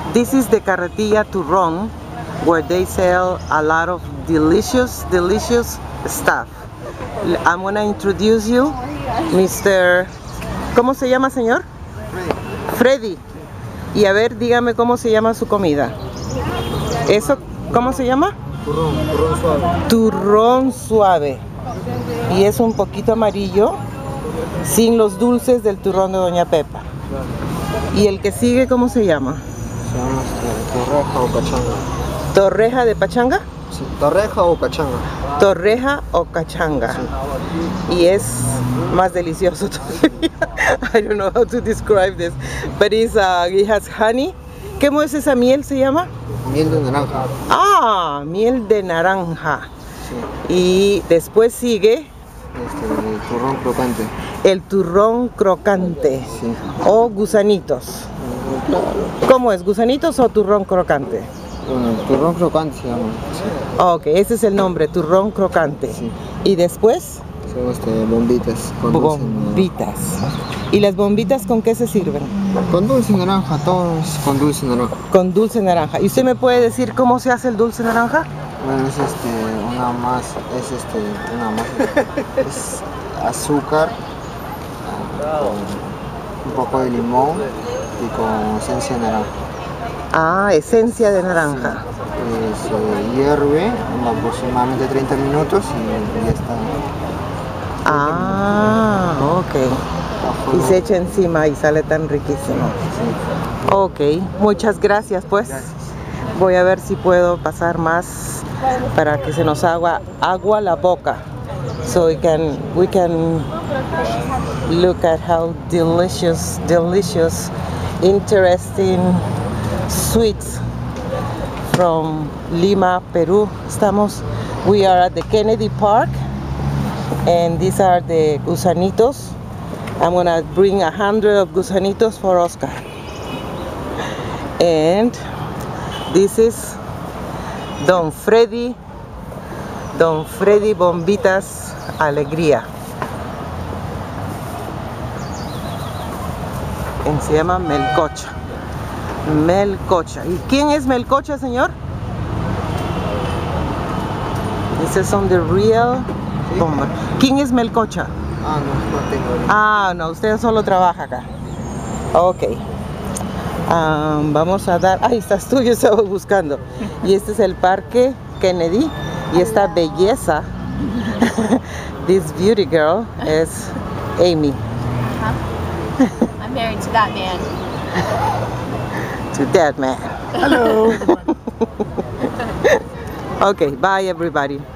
This is the Carretilla Turrón, where they sell a lot of delicious stuff. I'm gonna introduce you, Mr. ¿Cómo se llama, señor? Freddy. Y a ver, dígame cómo se llama su comida. ¿Eso cómo se llama? Turrón suave. Turrón suave. Y es un poquito amarillo, sin los dulces del turrón de Doña Pepa. ¿Y el que sigue cómo se llama? Se llama torreja o cachanga. ¿Torreja de pachanga? Sí, torreja o cachanga. Torreja o cachanga. Sí. Y es más delicioso todavía. I don't know how to describe this, but it has honey. ¿Cómo es esa miel se llama? Miel de naranja. Ah, miel de naranja. Sí. Y después sigue el turrón crocante. El turrón crocante. Sí. O gusanitos. ¿Cómo es? ¿Gusanitos o turrón crocante? Bueno, el turrón crocante se llama. Sí. Ok, ese es el nombre, turrón crocante. Sí. ¿Y después? Son bombitas. Con bombitas. ¿Y las bombitas con qué se sirven? Con dulce naranja, todos con dulce naranja. Con dulce naranja. ¿Y usted me puede decir cómo se hace el dulce naranja? Bueno, es es azúcar, con un poco de limón y con esencia de naranja. Ah, esencia de naranja. Sí. Se hierve aproximadamente 30 minutos y ya está. Ah, ok. Y se echa encima y sale tan riquísimo. Sí. Ok, muchas gracias pues. Gracias. Voy a ver si puedo pasar más para que se nos haga agua la boca. So we can look at how delicious, interesting sweets from Lima, Peru. We are at the Kennedy Park, and these are the gusanitos. I'm gonna bring 100 of gusanitos for Oscar. And this is Don Freddy Bombitas Alegría. Se llama Melcocha. Melcocha. ¿Y quién es Melcocha, señor? This is on the real bomba. ¿Quién es Melcocha? Ah, no tengo. Ah, no, usted solo trabaja acá. Ok. Vamos a dar... Ahí estás tú, yo estaba buscando. Y este es el Parque Kennedy. Y esta belleza, this beauty girl, is Amy. I'm married to that man. To that man. Hello. Okay, bye everybody.